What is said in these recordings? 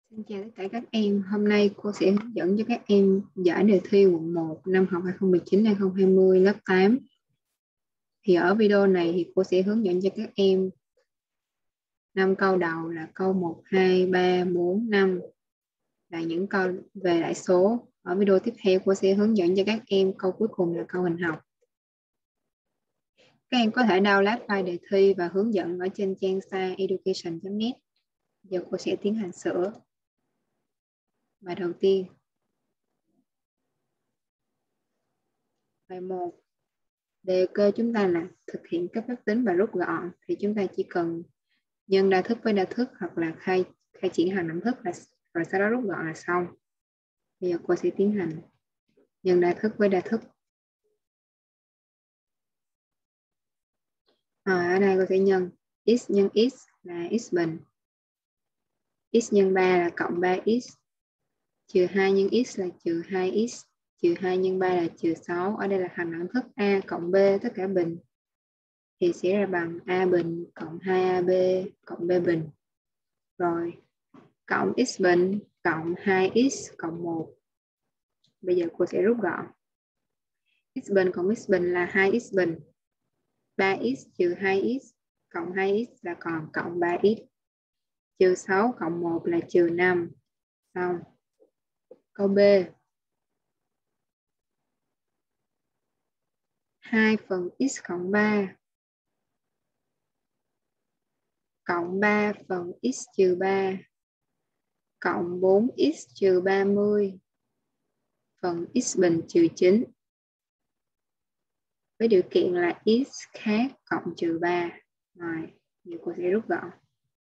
Xin chào tất cả các em. Hôm nay cô sẽ hướng dẫn cho các em giải đề thi quận 1 năm học 2019-2020 lớp 8. Thì ở video này thì cô sẽ hướng dẫn cho các em 5 câu đầu là câu 1, 2, 3, 4, 5 là những câu về đại số. Ở video tiếp theo cô sẽ hướng dẫn cho các em câu cuối cùng là câu hình học. Các em có thể download file đề thi và hướng dẫn ở trên trang scienceeducation.net. Giờ cô sẽ tiến hành sửa. Bài đầu tiên. Bài 1. Đề cơ chúng ta là thực hiện các phép tính và rút gọn thì chúng ta chỉ cần nhân đa thức với đa thức hoặc là khai triển hàng đẳng thức là rồi sau đó rút gọn là xong. Bây giờ cô sẽ tiến hành nhân đa thức với đa thức. Ở đây cô sẽ nhân x nhân x là x bình, x nhân 3 là cộng 3x, trừ 2 nhân x là trừ 2x, trừ 2 nhân 3 là trừ 6. Ở đây là hàng đẳng thức a cộng b tất cả bình thì sẽ ra bằng a bình cộng 2ab cộng b bình. Rồi cộng x bình cộng 2x cộng 1. Bây giờ cô sẽ rút gọn. X bình cộng x bình là 2x bình. 3x trừ 2x cộng 2x là còn cộng 3x. Trừ 6 cộng 1 là trừ 5. Xong. Câu B. 2 phần x cộng 3 cộng 3 phần x trừ 3 cộng 4x trừ 30 phần x bình trừ 9. Với điều kiện là x khác cộng trừ 3. Rồi, giờ cô sẽ rút gọn.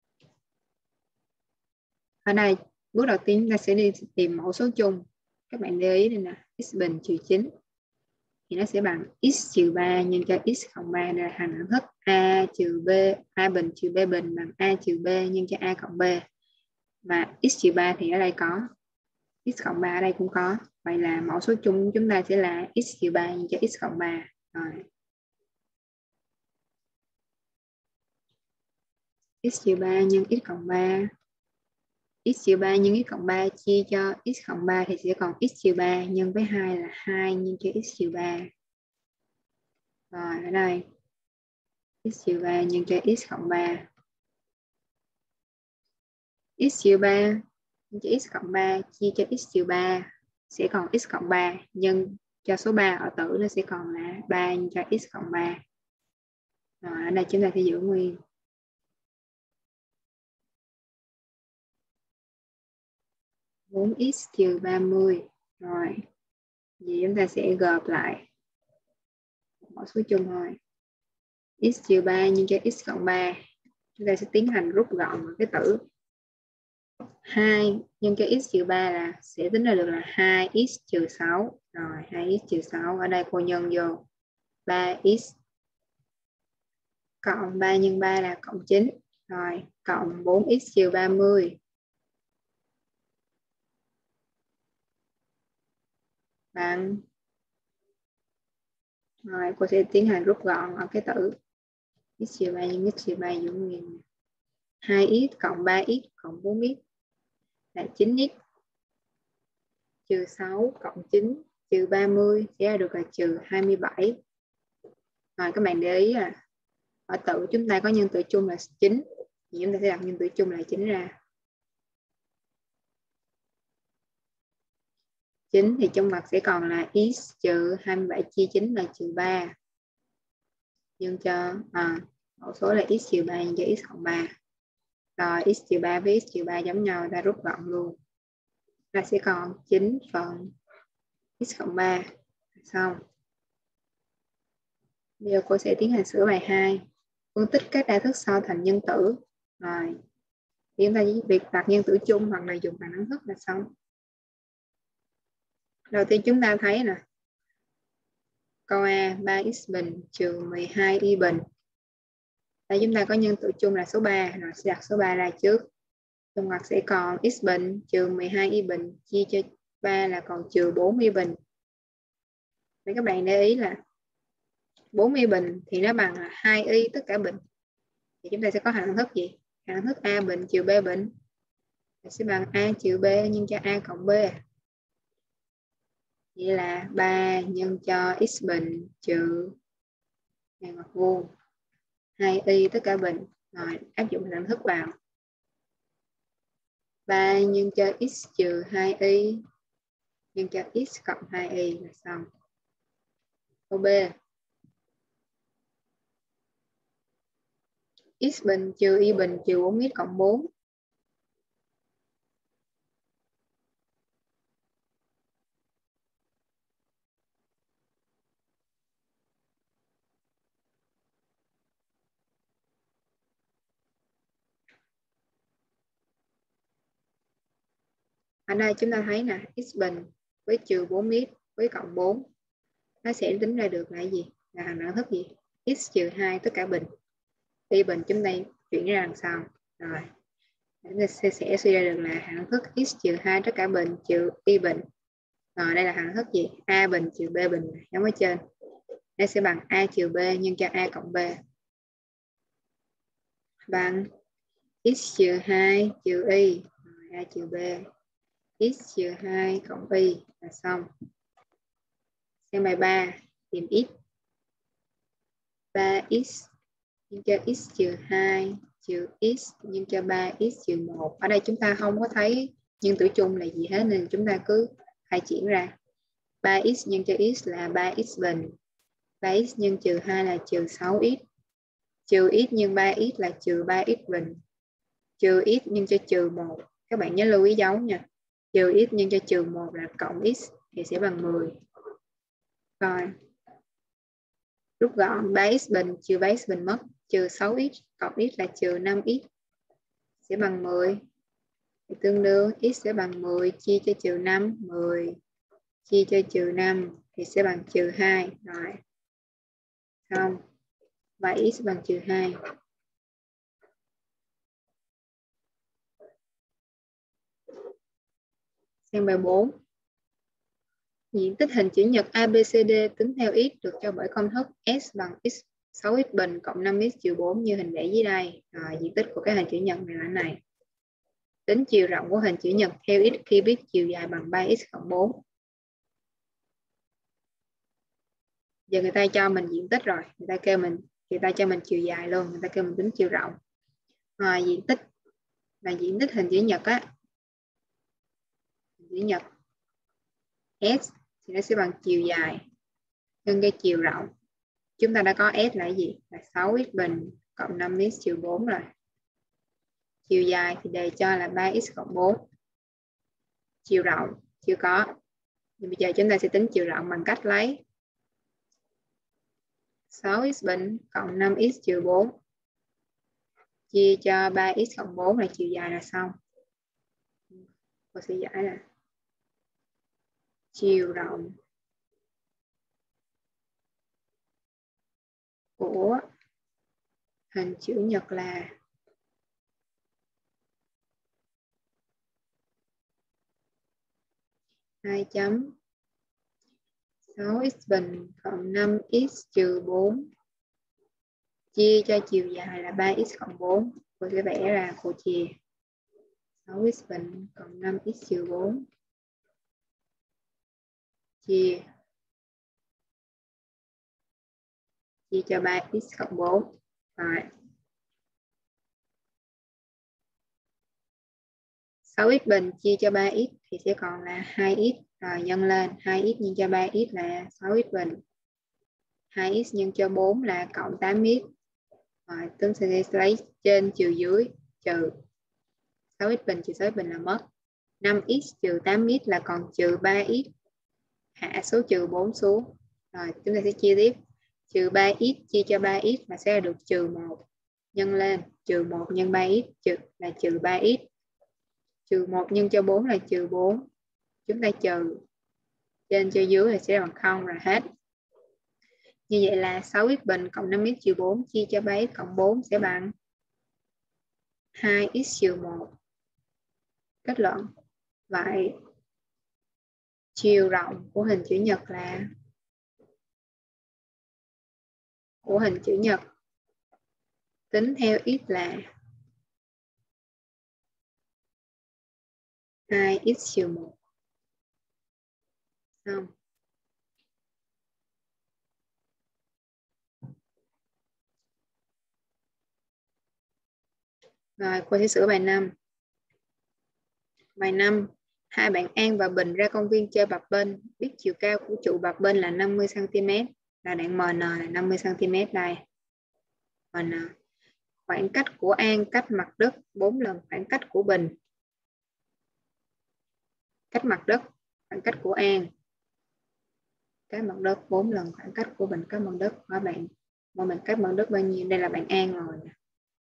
Ở đây, bước đầu tiên chúng ta sẽ đi tìm mẫu số chung. Các bạn để ý đây nè, x bình trừ 9. Thì nó sẽ bằng x trừ 3 nhân cho x cộng 3. Đây là hàng đẳng thức a trừ b, a bình trừ b bình bằng a trừ b nhân cho a cộng b. Mà x trừ 3 thì ở đây có, x cộng 3 ở đây cũng có. Vậy là mẫu số chung của chúng ta sẽ là x trừ 3 nhân cho x cộng 3. Rồi. X trừ 3 nhân x cộng 3. X trừ 3 nhân x cộng 3 chia cho x cộng 3 thì sẽ còn x trừ 3 nhân với 2 là 2 nhân cho x trừ 3. Rồi ở đây x trừ 3 nhân cho x cộng 3. X trừ 3 nhân cho x cộng 3 chia cho x trừ 3 sẽ còn x cộng 3 nhân cho số 3 ở tử nó sẽ còn là 3 nhân cho x cộng 3. Rồi ở đây chúng ta sẽ giữ nguyên. Bốn x trừ 30. Rồi vậy chúng ta sẽ gộp lại mẫu số chung thôi. X trừ 3 nhân cho x cộng 3. Chúng ta sẽ tiến hành rút gọn vào cái tử. 2 nhân cho x trừ 3 là sẽ tính ra được là 2x trừ 6. Rồi 2x trừ 6. Ở đây cô nhân vô 3x cộng 3 nhân 3 là cộng 9. Rồi cộng 4x trừ 30 bằng. Rồi cô sẽ tiến hành rút gọn ở cái tử. X trừ 3 nhân x trừ 3 giữ nguyên. 2x cộng 3x cộng 4x là 9x. Trừ 6 cộng 9 trừ 30 sẽ ra được là trừ 27. Rồi các bạn để ý là ở tử chúng ta có nhân tử chung là 9. Thì chúng ta sẽ đặt nhân tử chung là 9 ra. 9 thì trong mặt sẽ còn là x trừ 27 chia 9 là trừ 3. Nhân cho mẫu số là x trừ 3 nhân cho x cộng 3. Rồi x trừ 3 với x trừ 3 giống nhau, ta rút gọn luôn. Ta sẽ còn 9 phần x cộng 3. Xong. Bây giờ cô sẽ tiến hành sửa bài 2. Phân tích các đa thức sau thành nhân tử. Rồi. Thì chúng ta chỉ việc đặt nhân tử chung hoặc là dùng bằng đẳng thức là xong. Đầu tiên chúng ta thấy nè. Câu A 3x bình trừ 12y bình. Đây chúng ta có nhân tử chung là số 3. Rồi sẽ đặt số 3 ra trước. Trong ngoặc sẽ còn x bình trừ 12y bình chia cho 3 là còn trừ 4y bình. Vậy các bạn để ý là 4y bình thì nó bằng là 2y tất cả bình. Thì chúng ta sẽ có hàng đẳng thức gì? Hàng đẳng thức a bình trừ b bình. sẽ bằng A trừ B nhân cho A cộng B. Vậy là 3 nhân cho x bình trừ này mặt vuông 2y tất cả bình. Rồi áp dụng đẳng thức vào. 3 nhân cho x trừ 2y nhân cho x cộng 2y là xong. Câu B. X bình trừ y bình trừ 4x cộng 4. Ở đây chúng ta thấy nè, x bình với trừ 4x với cộng 4 nó sẽ tính ra được là gì? Là hàng đẳng thức gì? X trừ 2 tất cả bình. Y bình chúng ta chuyển ra đằng sau. Rồi. Chúng ta sẽ suy ra được là hàng đẳng thức x trừ 2 tất cả bình trừ y bình. Rồi đây là hàng đẳng thức gì? A bình trừ B bình giống ở trên. Nó sẽ bằng A trừ B nhân cho A cộng B. Bằng x trừ 2 trừ y. Rồi, A trừ B. X trừ 2 cộng y là xong. Xem bài 3, tìm x. 3x nhân cho x trừ 2 trừ x nhân cho 3x trừ 1. Ở đây chúng ta không có thấy nhân tử chung là gì hết nên chúng ta cứ khai triển ra. 3x nhân cho x là 3x bình. 3x nhân trừ 2 là trừ 6x. Trừ x nhân 3x là trừ 3x bình. Trừ x nhân cho trừ 1. Các bạn nhớ lưu ý dấu nha. Trừ x nhân cho trừ 1 là cộng x thì sẽ bằng 10. Rồi. Rút gọn 3x bình trừ 3x bình mất. Trừ 6x cộng x là trừ 5x sẽ bằng 10. Thì tương đương x sẽ bằng 10 chia cho trừ 5. 10 chia cho trừ 5 thì sẽ bằng trừ 2. Rồi. Xong. Và x bằng trừ 2. Xem bài 4. Diện tích hình chữ nhật ABCD tính theo x được cho bởi công thức S bằng x 6x bình cộng 5x trừ 4 như hình vẽ dưới đây. Rồi, diện tích của cái hình chữ nhật này là này. Tính chiều rộng của hình chữ nhật theo x khi biết chiều dài bằng 3x cộng 4. Giờ người ta cho mình diện tích rồi, người ta cho mình chiều dài luôn, người ta kêu mình tính chiều rộng. Rồi, diện tích là diện tích hình chữ nhật á. Hình chữ nhật S thì nó sẽ bằng chiều dài nhân cái chiều rộng. Chúng ta đã có S là gì? Là 6x bình cộng 5x trừ 4 rồi. Chiều dài thì đề cho là 3x cộng 4. Chiều rộng chưa có. Nhưng bây giờ chúng ta sẽ tính chiều rộng bằng cách lấy 6x bình cộng 5x trừ 4 chia cho 3x cộng 4 là chiều dài là xong. Cô sẽ giải là chiều rộng của hình chữ nhật là 2.6x bình cộng 5x trừ 4 chia cho chiều dài là 3x cộng 4. Cô sẽ vẽ ra cô chia 6x bình cộng 5x trừ 4 chia cho 3x cộng 4. Rồi. 6x bình chia cho 3x thì sẽ còn là 2x. Rồi nhân lên 2x nhân cho 3x là 6x bình. 2x nhân cho 4 là cộng 8x. Rồi chúng sẽ lấy trên trừ dưới trừ 6x bình trừ 6x bình là mất. 5x trừ 8x là còn trừ 3x. Hạ số trừ 4 xuống. Rồi chúng ta sẽ chia tiếp. Trừ 3x chia cho 3x là sẽ được trừ 1. Nhân lên trừ 1 nhân 3x là trừ 3x. Trừ 1 nhân cho 4 là trừ 4. Chúng ta trừ trên cho dưới thì sẽ bằng 0 rồi hết. Như vậy là 6x bình cộng 5x trừ 4 chia cho 3x cộng 4 sẽ bằng 2x trừ 1. Kết luận. Vậy chiều rộng của hình chữ nhật là tính theo x là 2x-1. Xong. Rồi, cô sẽ sửa bài 5. Bài 5. Hai bạn An và Bình ra công viên chơi bập bênh. Biết chiều cao của trụ bập bênh là 50 cm. Là đoạn MN là 50 cm đây. MN. Khoảng cách của An cách mặt đất 4 lần khoảng cách của Bình. Cách mặt đất, khoảng cách của An. Cách mặt đất 4 lần khoảng cách của Bình. Cách mặt đất của bạn. Mỗi mình cách mặt đất bao nhiêu? Đây là bạn An rồi nè.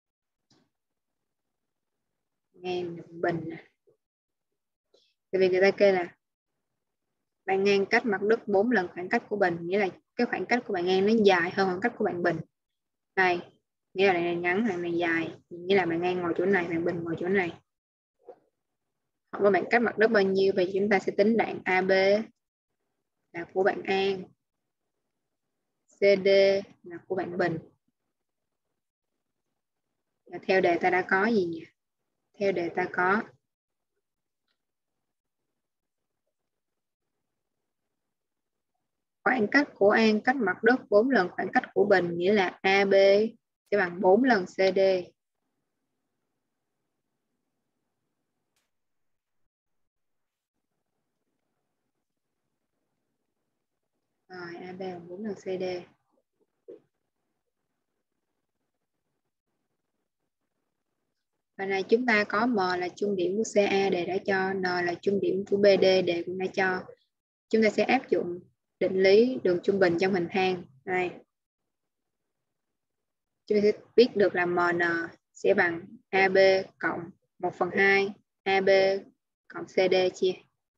An, Bình nè. Tại vì người ta kêu là bạn An cách mặt đất 4 lần khoảng cách của Bình, nghĩa là cái khoảng cách của bạn An nó dài hơn khoảng cách của bạn Bình. Đây, nghĩa là này ngắn, này dài, nghĩa là bạn An ngồi chỗ này, bạn Bình ngồi chỗ này. Hoặc là bạn cách mặt đất bao nhiêu, vậy chúng ta sẽ tính đoạn AB là của bạn An, CD là của bạn Bình. Và theo đề ta đã có gì nhỉ? Theo đề ta có khoảng cách của An cách mặt đất 4 lần khoảng cách của Bình, nghĩa là AB sẽ bằng 4 lần CD. Rồi, AB bằng 4 lần CD. Bài này chúng ta có M là trung điểm của CA đề đã cho, N là trung điểm của BD đề cũng đã cho. Chúng ta sẽ áp dụng định lý đường trung bình trong hình thang. Đây. Chúng ta sẽ biết được là MN sẽ bằng AB cộng 1/2 AB cộng CD chia.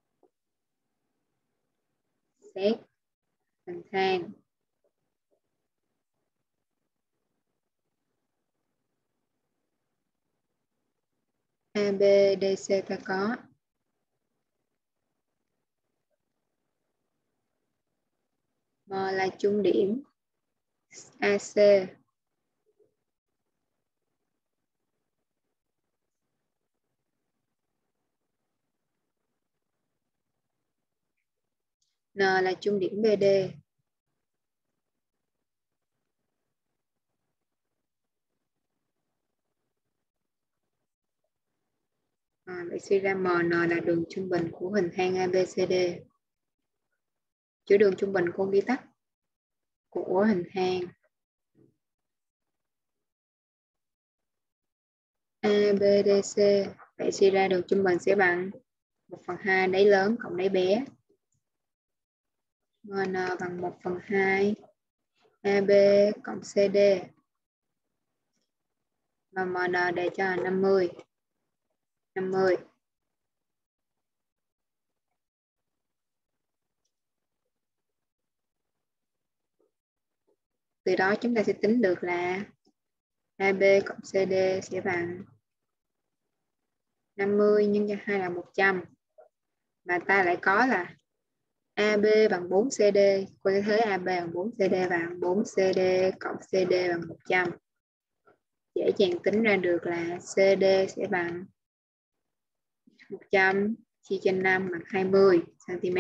Xét hình thang. AB, DC ta có. M là trung điểm AC. N là trung điểm BD. Vậy suy ra MN là đường trung bình của hình thang ABCD. Chữ đường trung bình cô ghi tắt của hình thang ABDC. Vậy suy ra đường trung bình sẽ bằng 1/2 đáy lớn cộng đáy bé. MN bằng 1/2 AB cộng CD. Và MN để cho 50. 50. Từ đó chúng ta sẽ tính được là AB cộng CD sẽ bằng 50 nhân cho 2 là 100. Mà ta lại có là AB bằng 4CD. Cô sẽ thấy AB bằng 4CD và 4CD cộng CD bằng 100. Dễ dàng tính ra được là CD sẽ bằng 100 chia cho 5 bằng 20 cm.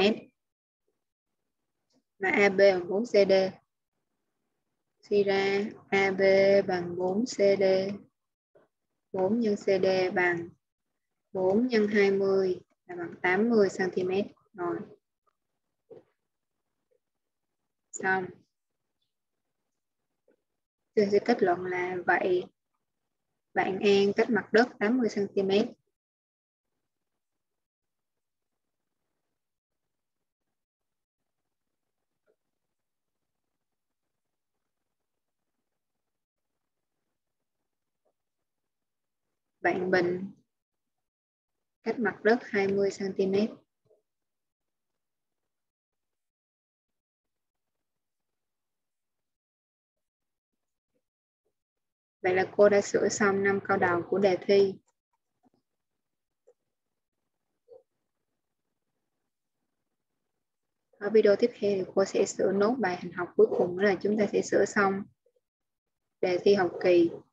Mà AB bằng 4CD. Suy ra AB bằng 4CD. 4 nhân CD bằng 4 nhân 20 là bằng 80 cm. Rồi. Xong. Tôi sẽ kết luận là vậy bạn An cách mặt đất 80 cm. Bạn Bình cách mặt đất 20 cm. Vậy là cô đã sửa xong 5 câu đầu của đề thi. Ở video tiếp theo thì cô sẽ sửa nốt bài hình học cuối cùng, đó là chúng ta sẽ sửa xong đề thi học kỳ